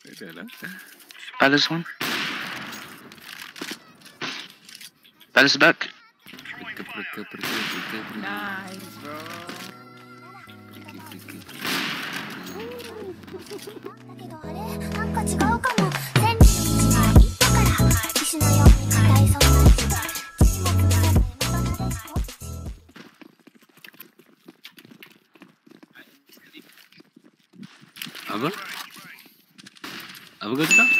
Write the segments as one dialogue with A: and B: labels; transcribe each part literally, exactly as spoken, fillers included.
A: Palace one. Palace back.
B: Nice, bro.
C: Apa? Apa kau cakap?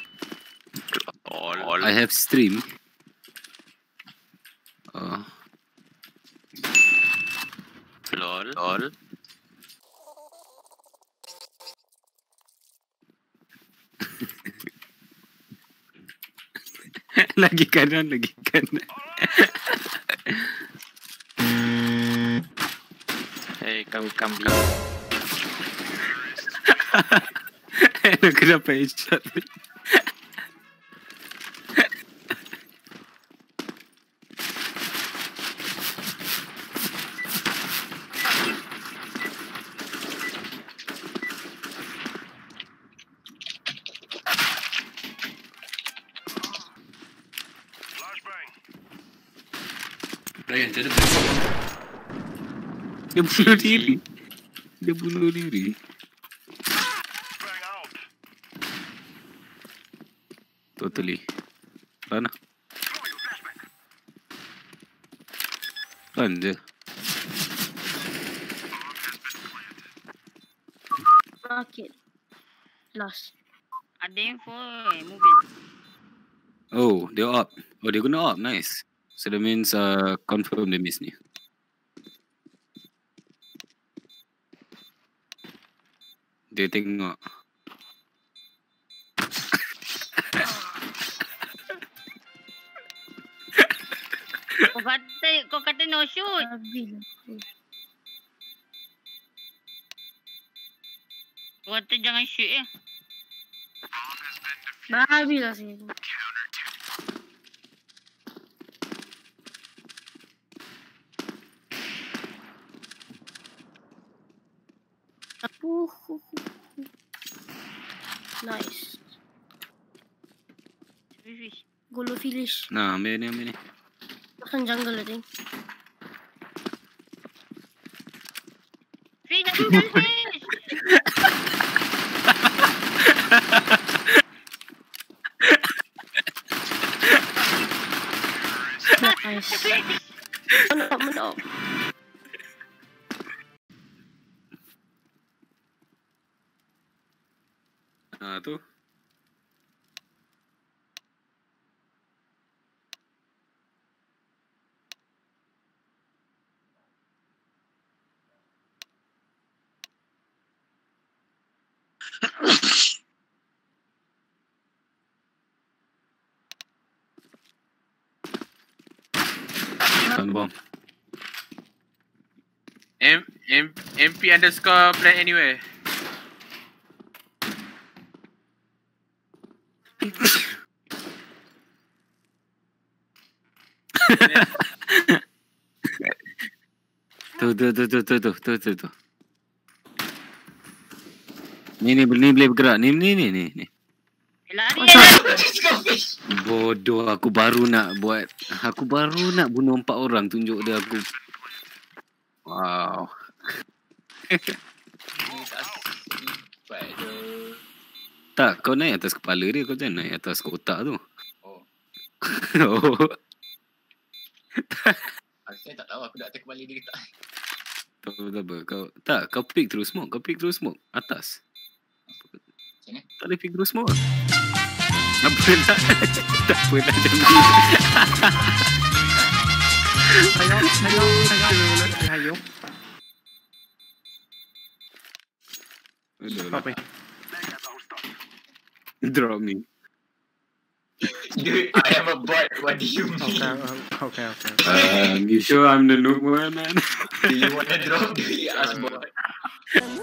A: All. All.
C: I have stream. Oh.
A: Lol. Lol.
C: Lagi kanan, lagi kanan.
A: Hey, come, come, come.
C: Aku dapat headshot.
D: Ryan, dia ada
C: Dia bunuh diri. Dia bunuh diri. Totally. Run. Run je.
B: Rocket. Lost.
E: Ada info eh, moving.
C: Oh, dia up. Oh, dia guna up. Nice. So that means uh, confirm dia miss ni. Dia tengok.
E: Kau kata, kau kata no shoot.
B: Nabil.
E: Kau kata jangan shoot eh.
B: Nabil lah sini. Uh, uh, uh. Nice.
E: Fish.
B: Golo finish.
C: Nah, ambil ni, ambil ni.
B: Makan jungle I think.
E: Fish, jungle fish.
B: Nice. Menok, menok.
C: Ah, tu. Stun bomb.
D: M M MP underscore plan anywhere.
C: Tu tu tu tu tu tu tu tu tu. Ni ni ni boleh bergerak. Ni ni ni ni ni.
E: Lari.
C: Bodoh, aku baru nak buat. Aku baru nak bunuh empat orang, tunjuk dia aku. Wow. Tak, kau naik atas kepala dia, kau jangan naik atas kotak tu.
D: Oh.
C: Oh.
D: Aku tak tahu aku nak atas kepala dia ke tak.
C: Tak apa, tak apa. Kau, tak, kau pick through smoke. Kau pick through smoke. Atas.
D: Macam mana?
C: Tak boleh pick through smoke. Tak apa nak. Tak apa nak macam ni.
F: Sayang, sayang, sayang. Sayang.
C: Aduh,
F: Apa?
C: drop me.
D: Dude, I am a bot. What do you mean?
F: Okay, okay, okay.
C: Um, you sure I'm the noob one, man?
D: Do you want to drop? Do you ask bot?